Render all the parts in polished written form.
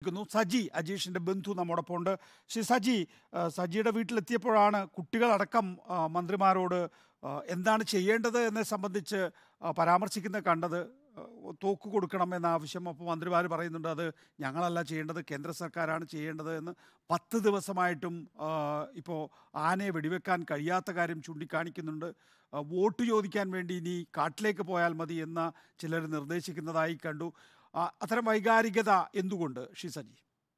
എടുക്കുന്നു. സജി, അജീഷിൻ്റെ ബന്ധു നമ്മോടൊപ്പം ഉണ്ട്. ശ്രീ സജി, സജിയുടെ വീട്ടിലെത്തിയപ്പോഴാണ് കുട്ടികളടക്കം മന്ത്രിമാരോട് എന്താണ് ചെയ്യേണ്ടത് എന്നെ സംബന്ധിച്ച് പരാമർശിക്കുന്നത് കണ്ടത്. തോക്ക് കൊടുക്കണം എന്ന ആവശ്യം. അപ്പോൾ മന്ത്രിമാർ പറയുന്നുണ്ട് അത് ഞങ്ങളല്ല ചെയ്യേണ്ടത്, കേന്ദ്ര സർക്കാരാണ് ചെയ്യേണ്ടത് എന്ന്. 10 ദിവസമായിട്ടും ഇപ്പോൾ ആനയെ വെടിവെക്കാൻ കഴിയാത്ത കാര്യം ചൂണ്ടിക്കാണിക്കുന്നുണ്ട്. വോട്ട് ചോദിക്കാൻ വേണ്ടി ഇനി കാട്ടിലേക്ക് പോയാൽ മതി എന്ന ചിലർ നിർദ്ദേശിക്കുന്നതായി കണ്ടു. അത്തരം വൈകാരികത എന്തുകൊണ്ട് ശ്രീ സജി?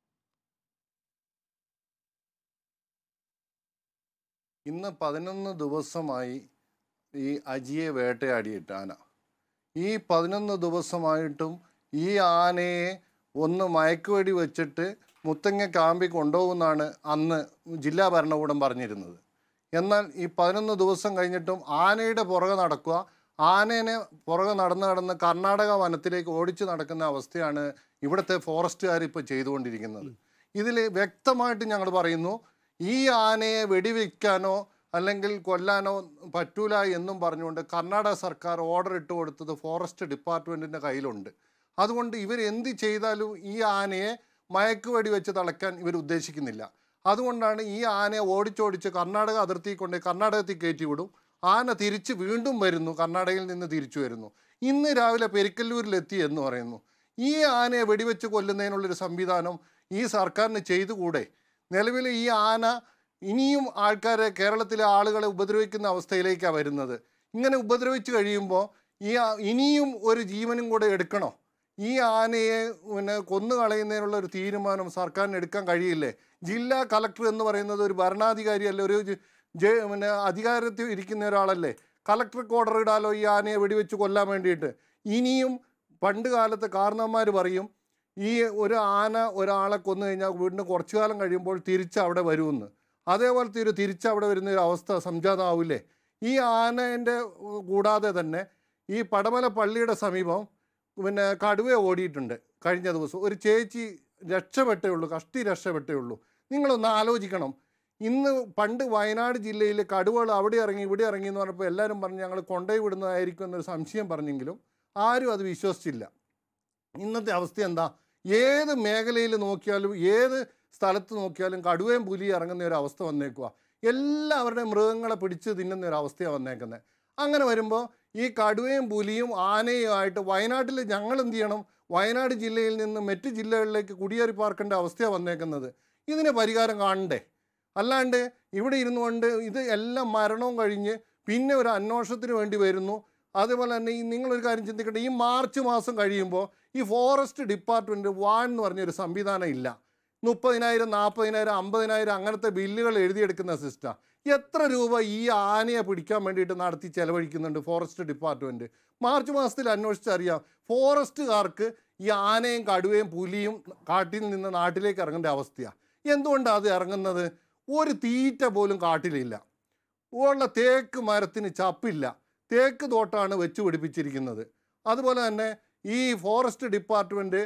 ഇന്ന് 11 ദിവസമായി ഈ അജിയെ വേട്ടയാടിയിട്ട് ആന. ഈ 11 ദിവസമായിട്ടും ഈ ആനയെ ഒന്ന് മയക്കുവെടി വെച്ചിട്ട് മുത്തങ്ങ ക്യാമ്പിൽ കൊണ്ടുപോകുമെന്നാണ് അന്ന് ജില്ലാ ഭരണകൂടം പറഞ്ഞിരുന്നത്. എന്നാൽ ഈ 11 ദിവസം കഴിഞ്ഞിട്ടും ആനയുടെ പുറകെ നടക്കുക, ആനേനെ പുറകെ നടന്ന് കർണാടക വനത്തിലേക്ക് ഓടിച്ചു നടക്കുന്ന അവസ്ഥയാണ് ഇവിടുത്തെ ഫോറസ്റ്റുകാർ ഇപ്പോൾ ചെയ്തുകൊണ്ടിരിക്കുന്നത്. ഇതിൽ വ്യക്തമായിട്ട് ഞങ്ങൾ പറയുന്നു, ഈ ആനയെ വെടിവെക്കാനോ അല്ലെങ്കിൽ കൊല്ലാനോ പറ്റൂല എന്നും പറഞ്ഞുകൊണ്ട് കർണാടക സർക്കാർ ഓർഡർ ഇട്ട് കൊടുത്തത് ഫോറസ്റ്റ് ഡിപ്പാർട്ട്മെൻറ്റിൻ്റെ കയ്യിലുണ്ട്. അതുകൊണ്ട് ഇവർ എന്ത് ചെയ്താലും ഈ ആനയെ മയക്കുവെടി വെച്ച് തളയ്ക്കാൻ ഇവർ ഉദ്ദേശിക്കുന്നില്ല. അതുകൊണ്ടാണ് ഈ ആനയെ ഓടിച്ചോടിച്ച് കർണാടക അതിർത്തി കൊണ്ട് കർണാടകത്തിൽ കയറ്റി വിടും. ആന തിരിച്ച് വീണ്ടും വരുന്നു, കർണാടകയിൽ നിന്ന് തിരിച്ചു വരുന്നു. ഇന്ന് രാവിലെ പെരിക്കല്ലൂരിലെത്തി എന്ന് പറയുന്നു. ഈ ആനയെ വെടിവെച്ച് കൊല്ലുന്നതിനുള്ളൊരു സംവിധാനം ഈ സർക്കാരിന് ചെയ്തുകൂടെ? നിലവിൽ ഈ ആന ഇനിയും ആൾക്കാരെ, കേരളത്തിലെ ആളുകളെ ഉപദ്രവിക്കുന്ന അവസ്ഥയിലേക്കാണ് വരുന്നത്. ഇങ്ങനെ ഉപദ്രവിച്ച് കഴിയുമ്പോൾ ഇനിയും ഒരു ജീവനും കൂടെ എടുക്കണോ? ഈ ആനയെ കൊന്നു കളയുന്നതിനുള്ള ഒരു തീരുമാനം സർക്കാരിന് എടുക്കാൻ കഴിയില്ലേ? ജില്ലാ കളക്ടർ എന്ന് പറയുന്നത് ഒരു ഭരണാധികാരിയല്ലേ, ഒരു അധികാരത്തിൽ ഇരിക്കുന്ന ഒരാളല്ലേ? കളക്ടർക്ക് ഓർഡർ ഇടാലോ ഈ ആനയെ വെടിവെച്ച് കൊല്ലാൻ വേണ്ടിയിട്ട്. ഇനിയും പണ്ട് കാലത്ത് കാരണവന്മാർ പറയും, ഈ ഒരു ആന ഒരാളെ കൊന്നു കഴിഞ്ഞാൽ വീണ്ടും കുറച്ചു കാലം കഴിയുമ്പോൾ തിരിച്ച് അവിടെ വരുമെന്ന്. അതേപോലത്തെ ഒരു തിരിച്ചവിടെ വരുന്ന ഒരു അവസ്ഥ സംജാതമാവില്ലേ? ഈ ആനേൻ്റെ കൂടാതെ തന്നെ ഈ പടമല പള്ളിയുടെ സമീപം കടുവ ഓടിയിട്ടുണ്ട് കഴിഞ്ഞ ദിവസം. ഒരു ചേച്ചി രക്ഷപ്പെട്ടേ ഉള്ളൂ, കഷ്ടി രക്ഷപ്പെട്ടേ ഉള്ളൂ. നിങ്ങളൊന്ന് ആലോചിക്കണം. ഇന്ന് പണ്ട് വയനാട് ജില്ലയിൽ കടുവകൾ അവിടെ ഇറങ്ങി ഇവിടെ ഇറങ്ങി എന്ന് പറഞ്ഞപ്പോൾ എല്ലാവരും പറഞ്ഞ് ഞങ്ങൾ കൊണ്ടുപോയി വിടുന്നതായിരിക്കും എന്നൊരു സംശയം പറഞ്ഞെങ്കിലും ആരും അത് വിശ്വസിച്ചില്ല. ഇന്നത്തെ അവസ്ഥ എന്താ? ഏത് മേഖലയിൽ നോക്കിയാലും ഏത് സ്ഥലത്ത് നോക്കിയാലും കടുവയും പുലിയും ഇറങ്ങുന്ന ഒരു അവസ്ഥ വന്നേക്കുക. എല്ലാവരുടെയും മൃഗങ്ങളെ പിടിച്ച് തിന്നുന്ന ഒരു അവസ്ഥയാണ് വന്നേക്കുന്നത്. അങ്ങനെ വരുമ്പോൾ ഈ കടുവയും പുലിയും ആനയുമായിട്ട് വയനാട്ടിൽ ഞങ്ങൾ എന്ത് ചെയ്യണം? വയനാട് ജില്ലയിൽ നിന്ന് മറ്റ് ജില്ലകളിലേക്ക് കുടിയേറി പാർക്കേണ്ട അവസ്ഥയാണ് വന്നേക്കുന്നത്. ഇതിന് പരിഹാരം കാണണ്ടേ? അല്ലാണ്ട് ഇവിടെ ഇരുന്നു കൊണ്ട് ഇത് എല്ലാം മരണവും കഴിഞ്ഞ് പിന്നെ ഒരു അന്വേഷണത്തിന് വേണ്ടി വരുന്നു. അതേപോലെ തന്നെ നിങ്ങളൊരു കാര്യം ചിന്തിക്കട്ടെ, ഈ മാർച്ച് മാസം കഴിയുമ്പോൾ ഈ ഫോറസ്റ്റ് ഡിപ്പാർട്ട്മെൻറ്റ് വാൻ എന്ന് പറഞ്ഞൊരു സംവിധാനം ഇല്ല. 30,000, 40,000, 50,000 അങ്ങനത്തെ ബില്ലുകൾ എഴുതിയെടുക്കുന്ന സിസ്റ്റം. എത്ര രൂപ ഈ ആനയെ പിടിക്കാൻ വേണ്ടിയിട്ട് നടത്തി ചെലവഴിക്കുന്നുണ്ട് ഫോറസ്റ്റ് ഡിപ്പാർട്ട്മെൻറ്റ്? മാർച്ച് മാസത്തിൽ അന്വേഷിച്ചറിയാം. ഫോറസ്റ്റുകാർക്ക് ഈ ആനയും കടുവയും പുലിയും കാട്ടിൽ നിന്ന് നാട്ടിലേക്ക് ഇറങ്ങേണ്ട അവസ്ഥയാണ്. എന്തുകൊണ്ടാണ് അത് ഇറങ്ങുന്നത്? ഒരു തീറ്റ പോലും കാട്ടിലില്ല. ഉള്ള തേക്ക് മരത്തിന് ചപ്പില്ല. തേക്ക് തോട്ടാണ് വെച്ച് പിടിപ്പിച്ചിരിക്കുന്നത്. അതുപോലെ തന്നെ ഈ ഫോറസ്റ്റ് ഡിപ്പാർട്ട്മെൻറ്റ്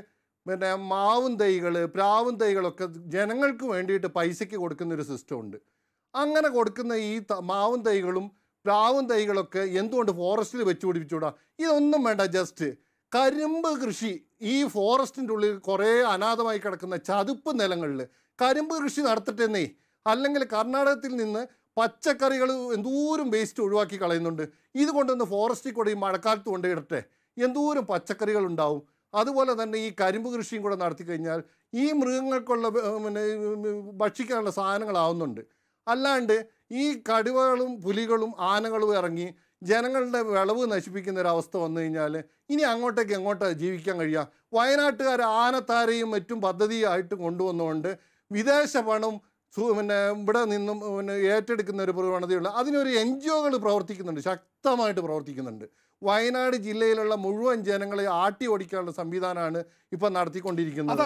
മാവും തൈകൾ, പ്ലാവും തൈകളൊക്കെ ജനങ്ങൾക്ക് വേണ്ടിയിട്ട് പൈസയ്ക്ക് കൊടുക്കുന്നൊരു സിസ്റ്റം ഉണ്ട്. അങ്ങനെ കൊടുക്കുന്ന ഈ മാവും തൈകളും പ്ലാവും തൈകളൊക്കെ എന്തുകൊണ്ട് ഫോറസ്റ്റിൽ വെച്ച് പിടിപ്പിച്ചുകൂടാ? ഇതൊന്നും വേണ്ട. ജസ്റ്റ് കരിമ്പ് കൃഷി ഈ ഫോറസ്റ്റിൻ്റെ ഉള്ളിൽ കുറേ അനാഥമായി കിടക്കുന്ന ചതുപ്പ് നിലങ്ങളിൽ കരിമ്പ് കൃഷി നടത്തട്ടെന്നേ. അല്ലെങ്കിൽ കർണാടകത്തിൽ നിന്ന് പച്ചക്കറികൾ എന്തോരം വേസ്റ്റ് ഒഴിവാക്കി കളയുന്നുണ്ട്. ഇത് കൊണ്ടൊന്ന് ഫോറസ്റ്റിൽ കൂടെ ഈ മഴക്കാലത്ത് കൊണ്ടിടട്ടെ, എന്തോരം പച്ചക്കറികൾ ഉണ്ടാവും. അതുപോലെ തന്നെ ഈ കരിമ്പ് കൃഷിയും കൂടെ നടത്തി കഴിഞ്ഞാൽ ഈ മൃഗങ്ങൾക്കുള്ള ഭക്ഷിക്കാനുള്ള സാധനങ്ങളാവുന്നുണ്ട്. അല്ലാണ്ട് ഈ കടുവകളും പുലികളും ആനകളും ഇറങ്ങി ജനങ്ങളുടെ വിളവ് നശിപ്പിക്കുന്ന ഒരവസ്ഥ വന്നു കഴിഞ്ഞാൽ ഇനി അങ്ങോട്ടേക്ക് എങ്ങോട്ടാണ് ജീവിക്കാൻ കഴിയുക? വയനാട്ടുകാർ ആനത്താരയും മറ്റും പദ്ധതിയായിട്ട് കൊണ്ടുവന്നുകൊണ്ട് വിദേശ പണം ഇവിടെ നിന്നും ഏറ്റെടുക്കുന്ന ഒരു പ്രവണതയുള്ള അതിനൊരു NGOകൾ പ്രവർത്തിക്കുന്നുണ്ട്, ശക്തമായിട്ട് പ്രവർത്തിക്കുന്നുണ്ട്. വയനാട് ജില്ലയിലുള്ള മുഴുവൻ ജനങ്ങളെ ആട്ടി ഓടിക്കാനുള്ള സംവിധാനമാണ് ഇപ്പൊ നടത്തിക്കൊണ്ടിരിക്കുന്നത്.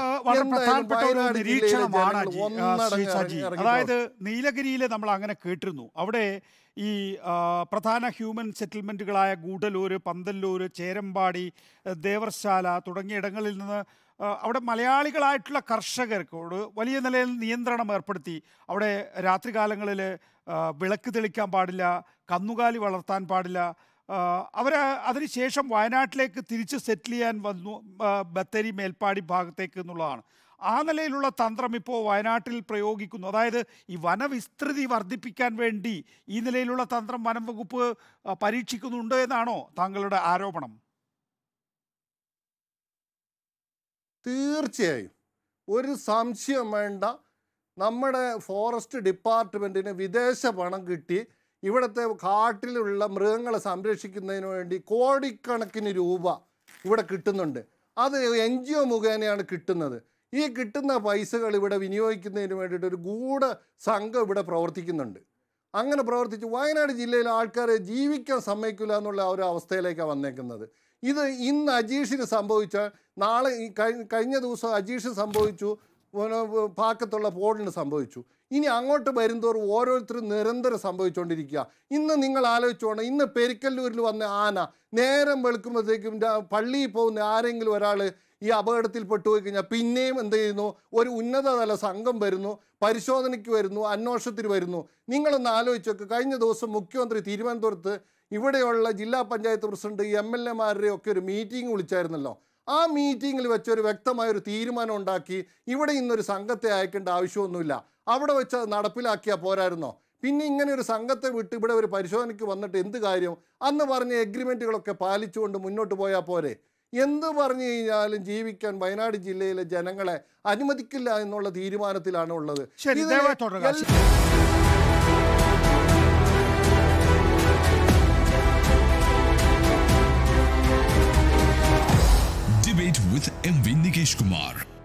അതായത് നീലഗിരിയിൽ നമ്മൾ അങ്ങനെ കേട്ടിരുന്നു. അവിടെ ഈ പ്രധാന ഹ്യൂമൻ സെറ്റിൽമെൻറ്റുകളായ ഗൂഡല്ലൂർ, പന്തല്ലൂർ, ചേരമ്പാടി, ദേവർശാല തുടങ്ങിയ ഇടങ്ങളിൽ നിന്ന് അവിടെ മലയാളികളായിട്ടുള്ള കർഷകർക്കോട് വലിയ നിലയിൽ നിയന്ത്രണം ഏർപ്പെടുത്തി. അവിടെ രാത്രികാലങ്ങളിൽ വിളക്ക് തെളിക്കാൻ പാടില്ല, കന്നുകാലി വളർത്താൻ പാടില്ല. അവർ അതിനുശേഷം വയനാട്ടിലേക്ക് തിരിച്ച് സെറ്റിൽ ചെയ്യാൻ വന്നു, ബത്തേരി മേൽപ്പാടി ഭാഗത്തേക്ക് എന്നുള്ളതാണ്. ആ നിലയിലുള്ള തന്ത്രം ഇപ്പോൾ വയനാട്ടിൽ പ്രയോഗിക്കുന്നു. അതായത് ഈ വനവിസ്തൃതി വർദ്ധിപ്പിക്കാൻ വേണ്ടി ഈ നിലയിലുള്ള തന്ത്രം വനം വകുപ്പ് പരീക്ഷിക്കുന്നുണ്ട് എന്നാണോ താങ്കളുടെ ആരോപണം? തീർച്ചയായും ഒരു സംശയം വേണ്ട. നമ്മുടെ ഫോറസ്റ്റ് ഡിപ്പാർട്ട്മെൻറ്റിന് വിദേശ പണം കിട്ടി ഇവിടുത്തെ കാട്ടിലുള്ള മൃഗങ്ങളെ സംരക്ഷിക്കുന്നതിന് വേണ്ടി കോടിക്കണക്കിന് രൂപ ഇവിടെ കിട്ടുന്നുണ്ട്. അത് NGO മുഖേനയാണ് കിട്ടുന്നത്. ഈ കിട്ടുന്ന പൈസകൾ ഇവിടെ വിനിയോഗിക്കുന്നതിന് വേണ്ടിയിട്ട് ഒരു ഗൂഢ സംഘം ഇവിടെ പ്രവർത്തിക്കുന്നുണ്ട്. അങ്ങനെ പ്രവർത്തിച്ച് വയനാട് ജില്ലയിലെ ആൾക്കാരെ ജീവിക്കാൻ സമ്മതിക്കില്ല എന്നുള്ള ഒരു അവസ്ഥയിലേക്കാണ് വന്നേക്കുന്നത്. ഇത് ഇന്ന് അജീഷിന് സംഭവിച്ചാൽ നാളെ കഴിഞ്ഞ ദിവസം അജീഷ് സംഭവിച്ചു, പാക്കത്തുള്ള പോളിന് സംഭവിച്ചു. ഇനി അങ്ങോട്ട് വരുന്തോറും ഓരോരുത്തരും നിരന്തരം സംഭവിച്ചുകൊണ്ടിരിക്കുക. ഇന്ന് നിങ്ങൾ ആലോചിച്ചോണം, ഇന്ന് പെരിക്കല്ലൂരിൽ വന്ന ആന നേരം വെളുക്കുമ്പോഴത്തേക്കും പള്ളിയിൽ പോകുന്ന ആരെങ്കിലും ഒരാൾ ഈ അപകടത്തിൽ പെട്ടുപോയി കഴിഞ്ഞാൽ പിന്നെയും എന്ത് ചെയ്യുന്നു? ഒരു ഉന്നതതല സംഘം വരുന്നു, പരിശോധനയ്ക്ക് വരുന്നു, അന്വേഷണത്തിന് വരുന്നു. നിങ്ങളൊന്ന് ആലോചിച്ച് നോക്ക്. കഴിഞ്ഞ ദിവസം മുഖ്യമന്ത്രി തിരുവനന്തപുരത്ത് ഇവിടെയുള്ള ജില്ലാ പഞ്ചായത്ത് പ്രസിഡന്റ് MLA ഒക്കെ ഒരു മീറ്റിംഗ് വിളിച്ചായിരുന്നല്ലോ. ആ മീറ്റിങ്ങിൽ വെച്ചൊരു വ്യക്തമായൊരു തീരുമാനം ഉണ്ടാക്കി ഇവിടെ ഇന്നൊരു സംഘത്തെ അയക്കേണ്ട ആവശ്യമൊന്നുമില്ല, അവിടെ വെച്ച് അത് നടപ്പിലാക്കിയാൽ പോരായിരുന്നോ? പിന്നെ ഇങ്ങനെ ഒരു സംഘത്തെ വിട്ട് ഇവിടെ ഒരു പരിശോധനയ്ക്ക് വന്നിട്ട് എന്ത് കാര്യം? അന്ന് പറഞ്ഞ എഗ്രിമെൻറ്റുകളൊക്കെ പാലിച്ചുകൊണ്ട് മുന്നോട്ട് പോയാൽ പോരെ? എന്ത് പറഞ്ഞു കഴിഞ്ഞാലും ജീവിക്കാൻ വയനാട് ജില്ലയിലെ ജനങ്ങളെ അനുവദിക്കില്ല എന്നുള്ള തീരുമാനത്തിലാണ് ഉള്ളത്. Debate with MV Nikesh Kumar.